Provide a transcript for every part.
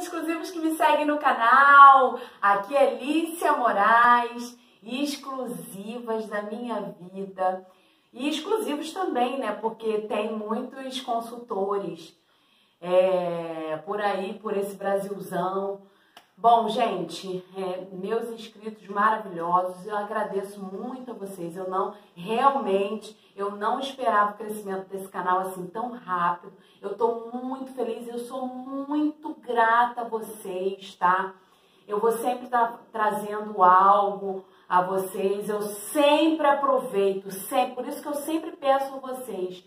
exclusivos que me seguem no canal. Aqui é Lícia Moraes, exclusivas da minha vida. E exclusivos também, né? Porque tem muitos consultores por aí, por esse Brasilzão. Bom, gente, meus inscritos maravilhosos, eu agradeço muito a vocês. Eu não esperava o crescimento desse canal assim tão rápido. Eu tô muito feliz, eu sou muito grata a vocês, tá? Eu vou sempre estar trazendo algo a vocês, eu sempre aproveito, sempre, por isso que eu sempre peço a vocês,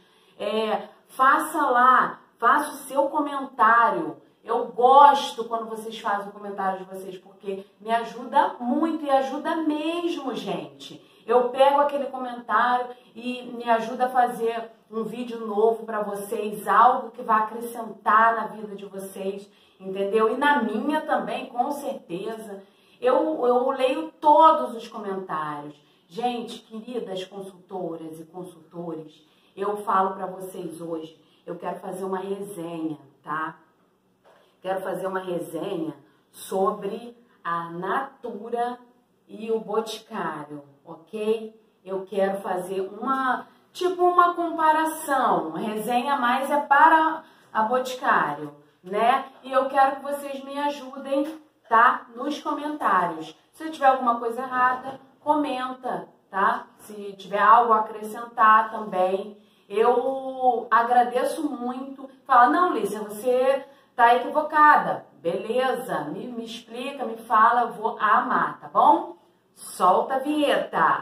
faça o seu comentário. Eu gosto quando vocês fazem o comentário de vocês, porque me ajuda muito e ajuda mesmo, gente. Eu pego aquele comentário e me ajuda a fazer um vídeo novo para vocês, algo que vai acrescentar na vida de vocês, entendeu? E na minha também, com certeza. Eu leio todos os comentários. Gente, queridas consultoras e consultores, eu falo para vocês hoje, eu quero fazer uma resenha, tá? Quero fazer uma resenha sobre a Natura e o Boticário, ok? Eu quero fazer uma comparação. A resenha mais é para a Boticário, né? E eu quero que vocês me ajudem, tá? Nos comentários. Se tiver alguma coisa errada, comenta, tá? Se tiver algo a acrescentar também, eu agradeço muito. Fala, não, Lícia, você tá equivocada. Beleza, me explica, me fala, eu vou amar, tá bom? Solta a vinheta.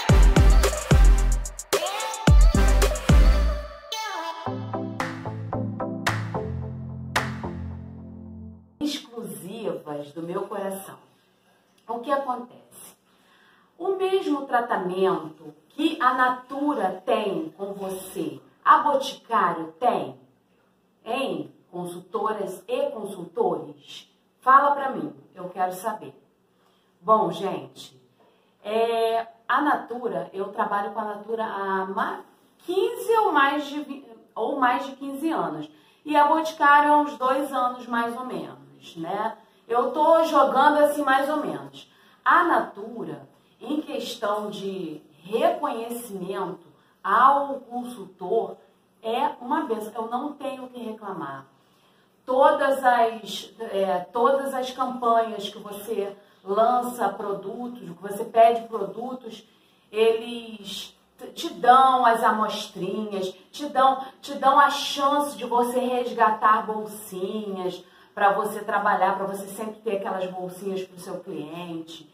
Exclusivas do meu coração. O que acontece? O mesmo tratamento que a Natura tem com você, a Boticário tem, hein? Consultoras e consultores? Fala pra mim, eu quero saber. Bom, gente, a Natura, eu trabalho com a Natura há 15 ou mais de 15 anos. E a Boticário há uns 2 anos, mais ou menos, né? Eu tô jogando assim, mais ou menos. A Natura, em questão de reconhecimento ao consultor, é uma benção. Eu não tenho o que reclamar. Todas as campanhas que você lança produtos, que você pede produtos, eles te dão as amostrinhas, te dão a chance de você resgatar bolsinhas para você trabalhar, para você sempre ter aquelas bolsinhas para o seu cliente.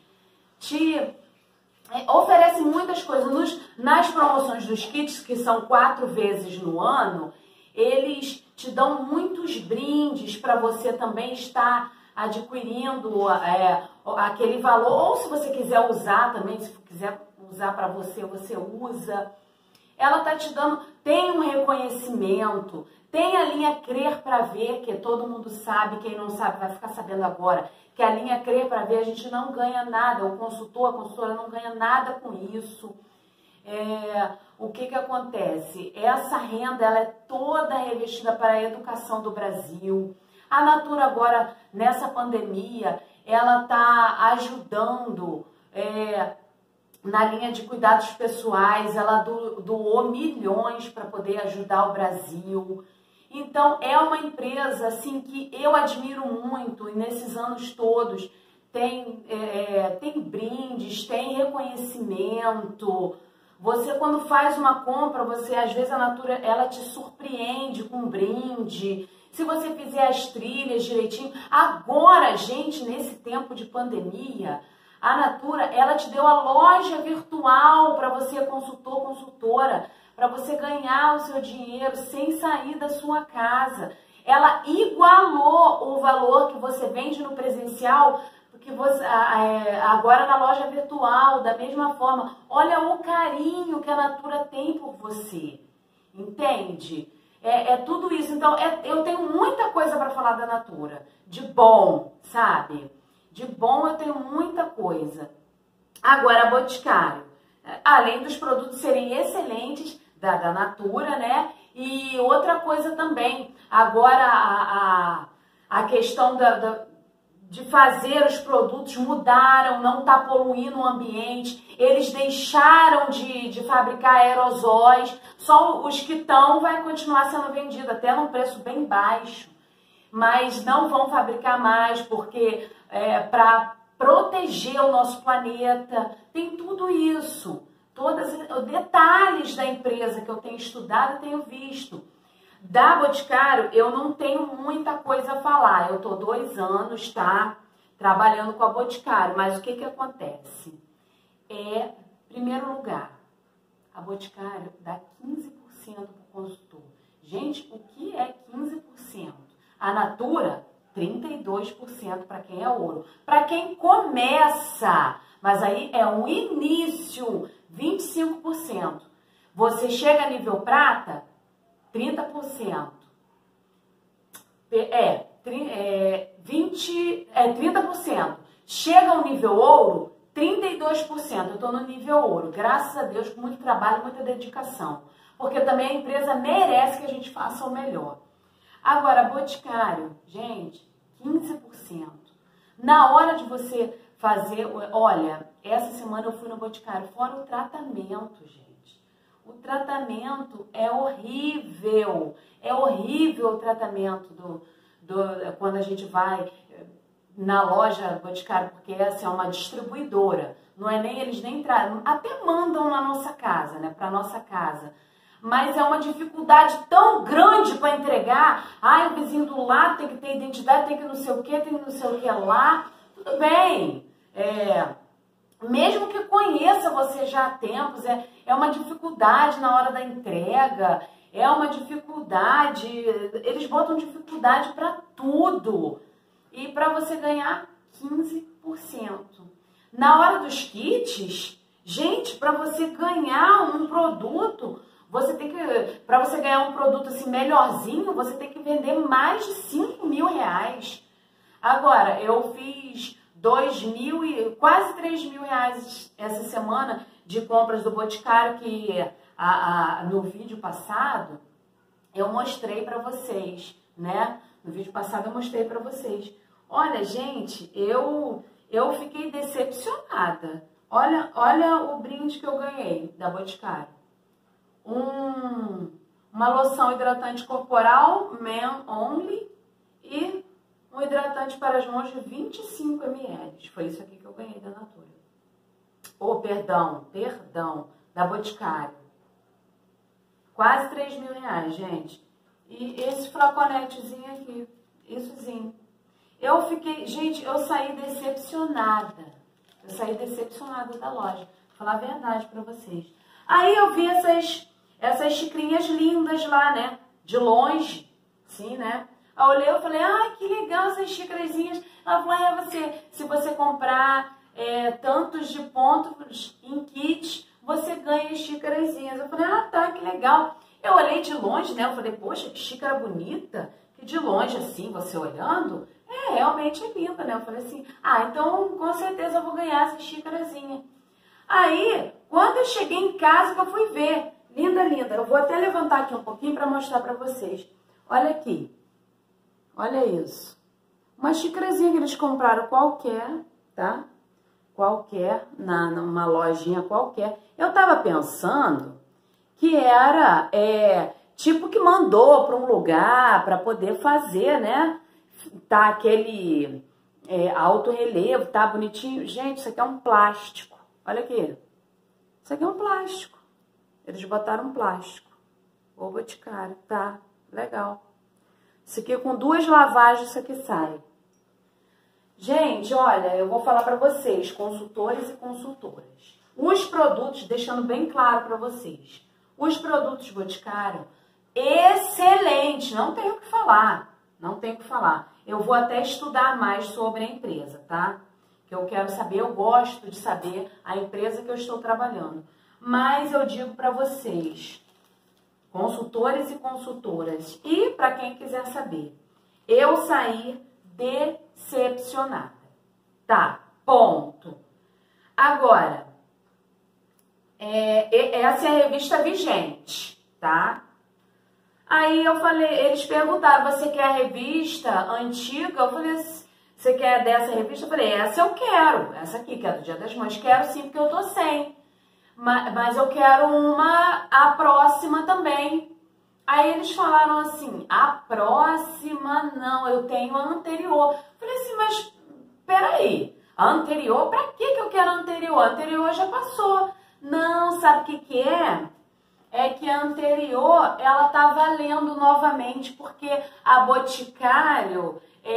Oferece muitas coisas. Nas promoções dos kits, que são 4 vezes no ano, eles te dão muitos brindes para você também estar adquirindo aquele valor. Ou se você quiser usar também, se quiser usar para você, você usa. Ela tá te dando, tem um reconhecimento, tem a linha Crer para Ver, que todo mundo sabe, quem não sabe vai ficar sabendo agora, que a linha Crer para Ver a gente não ganha nada, o consultor, a consultora não ganha nada com isso. O que acontece? Essa renda ela é toda revestida para a educação do Brasil. A Natura agora, nessa pandemia, ela está ajudando na linha de cuidados pessoais, ela doou milhões para poder ajudar o Brasil. Então, é uma empresa assim, que eu admiro muito, e nesses anos todos tem brindes, tem reconhecimento. Você, quando faz uma compra, às vezes a Natura ela te surpreende com um brinde. Se você fizer as trilhas direitinho. Agora, gente, nesse tempo de pandemia, a Natura ela te deu a loja virtual para você, consultor, consultora, para você ganhar o seu dinheiro sem sair da sua casa. Ela igualou o valor que você vende no presencial, porque agora na loja virtual, da mesma forma. Olha o carinho que a Natura tem por você, entende? Tudo isso. Então, eu tenho muita coisa para falar da Natura, de bom, sabe? De bom eu tenho muita coisa. Agora, a Boticário, além dos produtos serem excelentes da Natura, né? E outra coisa também, agora a a questão de fazer os produtos mudaram, não está poluindo o ambiente, eles deixaram de fabricar aerosóis, só os que estão vai continuar sendo vendido até num preço bem baixo, mas não vão fabricar mais porque para proteger o nosso planeta, tem tudo isso, todos os detalhes da empresa que eu tenho estudado e tenho visto. Da Boticário, eu não tenho muita coisa a falar. Eu estou 2 anos, tá? Trabalhando com a Boticário. Mas o que que acontece? Em primeiro lugar, a Boticário dá 15% para o consultor. Gente, o que é 15%? A Natura, 32% para quem é ouro. Para quem começa, mas aí é um início, 25%. Você chega a nível prata, 30%. 30%. Chega ao nível ouro, 32%. Eu estou no nível ouro. Graças a Deus, com muito trabalho, muita dedicação. Porque também a empresa merece que a gente faça o melhor. Agora, Boticário, gente, 15%. Na hora de você fazer... Olha, essa semana eu fui no Boticário, fora o tratamento, gente. O tratamento é horrível. É horrível o tratamento quando a gente vai na loja Boticário, porque essa é uma distribuidora. Não é nem eles nem trazem, até mandam na nossa casa, né? Para nossa casa. Mas é uma dificuldade tão grande para entregar. Ai, o vizinho do lado tem que ter identidade, tem que não sei o que, tem que não sei o que lá. Tudo bem. Mesmo que conheça você já há tempos, é uma dificuldade na hora da entrega, é uma dificuldade, eles botam dificuldade para tudo. E para você ganhar 15%. Na hora dos kits, gente, para você ganhar um produto, para você ganhar um produto assim melhorzinho, você tem que vender mais de 5 mil reais. Agora, eu fiz 2.000 e quase 3 mil reais essa semana de compras do Boticário, que no vídeo passado eu mostrei para vocês, né? No vídeo passado eu mostrei para vocês. Olha, gente, eu fiquei decepcionada. Olha o brinde que eu ganhei da Boticário. Uma loção hidratante corporal, Man Only, e um hidratante para as mãos de 25 ml. Foi isso aqui que eu ganhei da Natura. Perdão, da Boticário. Quase 3 mil reais, gente. E esse flaconetezinho aqui, issozinho. Gente, eu saí decepcionada. Eu saí decepcionada da loja. Vou falar a verdade pra vocês. Aí eu vi essas xicrinhas lindas lá, né? De longe, assim, né? Aí eu olhei e falei, ai, que legal essas xícarazinhas. Ela falou, se você comprar tantos de pontos em kits, você ganha xícarazinhas. Eu falei, tá, que legal. Eu olhei de longe, né? Eu falei, poxa, que xícara bonita. Que de longe, assim, você olhando, realmente é linda, né? Eu falei assim, então com certeza eu vou ganhar essa xícarazinha. Aí, quando eu cheguei em casa, que eu fui ver, linda, linda. Eu vou até levantar aqui um pouquinho para mostrar para vocês. Olha aqui. Olha isso. Uma xícarazinha que eles compraram qualquer, tá? Qualquer, numa lojinha qualquer. Eu tava pensando que era, tipo que mandou para um lugar para poder fazer, né? Tá aquele alto relevo, tá bonitinho. Gente, isso aqui é um plástico. Olha aqui. Isso aqui é um plástico. Eles botaram um plástico. Ô, Boticário, tá? Legal. Isso aqui com 2 lavagens, isso aqui sai. Gente, olha, eu vou falar para vocês, consultores e consultoras. Os produtos, deixando bem claro para vocês, os produtos Boticário, excelente, não tenho o que falar, não tenho o que falar. Eu vou até estudar mais sobre a empresa, tá? Que eu quero saber, eu gosto de saber a empresa que eu estou trabalhando. Mas eu digo para vocês, consultores e consultoras, e para quem quiser saber, eu saí decepcionada, tá? Ponto. Agora, essa é a revista vigente, tá? Aí eu falei, eles perguntaram, você quer a revista antiga? Eu falei, você quer dessa revista? Eu falei, essa eu quero, essa aqui, que é do Dia das Mães, quero sim, porque eu tô sem. Mas eu quero a próxima também. Aí eles falaram assim, a próxima não, eu tenho a anterior. Eu falei assim, mas peraí, a anterior, pra que eu quero a anterior? A anterior já passou. Não, sabe o que é? É que a anterior, ela tá valendo novamente, porque a Boticário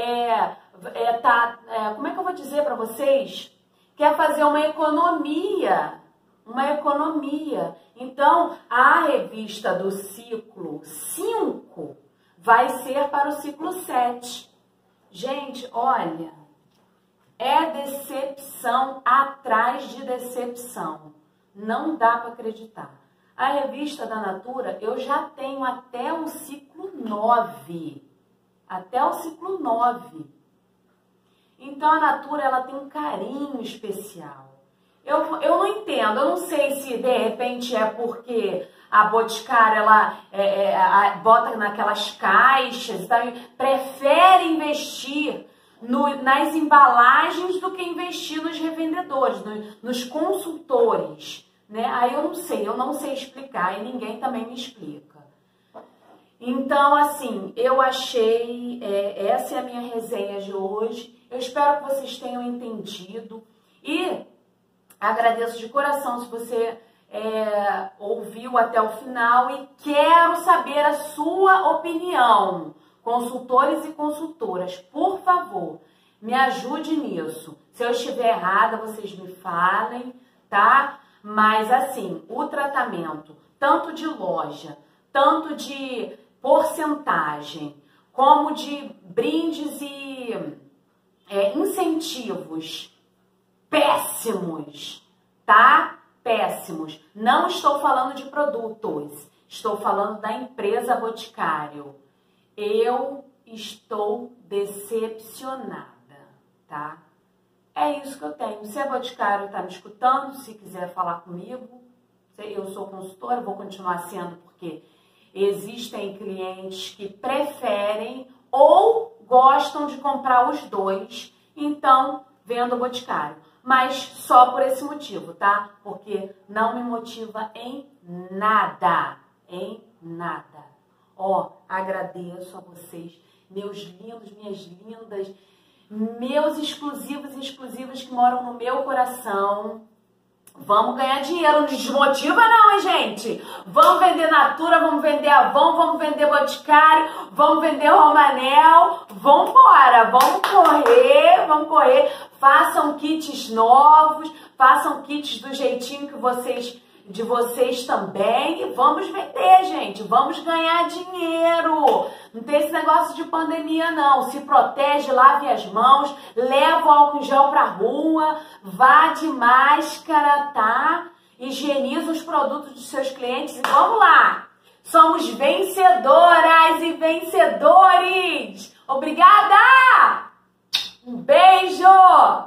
como é que eu vou dizer para vocês? Quer fazer uma economia. Então, a revista do ciclo 5 vai ser para o ciclo 7. Gente, olha, é decepção atrás de decepção. Não dá para acreditar. A revista da Natura eu já tenho até o ciclo 9. Até o ciclo 9. Então, a Natura ela tem um carinho especial. Eu não entendo, eu não sei se de repente é porque a Boticário ela bota naquelas caixas, tá? Prefere investir nas embalagens do que investir nos revendedores, nos consultores, né? Aí eu não sei explicar e ninguém também me explica. Então, assim, eu achei, essa é a minha resenha de hoje. Eu espero que vocês tenham entendido e agradeço de coração se você ouviu até o final e quero saber a sua opinião. Consultores e consultoras, por favor, me ajude nisso. Se eu estiver errada, vocês me falem, tá? Mas assim, o tratamento, tanto de loja, tanto de porcentagem, como de brindes e incentivos, péssimos, tá? Péssimos. Não estou falando de produtos, estou falando da empresa Boticário. Eu estou decepcionada, tá? É isso que eu tenho. Se a Boticário está me escutando, se quiser falar comigo, eu sou consultora, vou continuar sendo, porque existem clientes que preferem ou gostam de comprar os dois, então vendo o Boticário. Mas só por esse motivo, tá? Porque não me motiva em nada, Ó, agradeço a vocês, meus lindos, minhas lindas, meus exclusivos e exclusivas que moram no meu coração. Vamos ganhar dinheiro, não desmotiva não, hein, gente? Vamos vender Natura, vamos vender Avon, vamos vender Boticário, vamos vender Romanel. Vambora, vamos correr. Façam kits novos, façam kits do jeitinho de vocês também. E vamos vender, gente. Vamos ganhar dinheiro. Não tem esse negócio de pandemia, não. Se protege, lave as mãos, leva o álcool em gel pra rua, vá de máscara, tá? Higieniza os produtos dos seus clientes e vamos lá. Somos vencedoras e vencedores. Obrigada! Um beijo!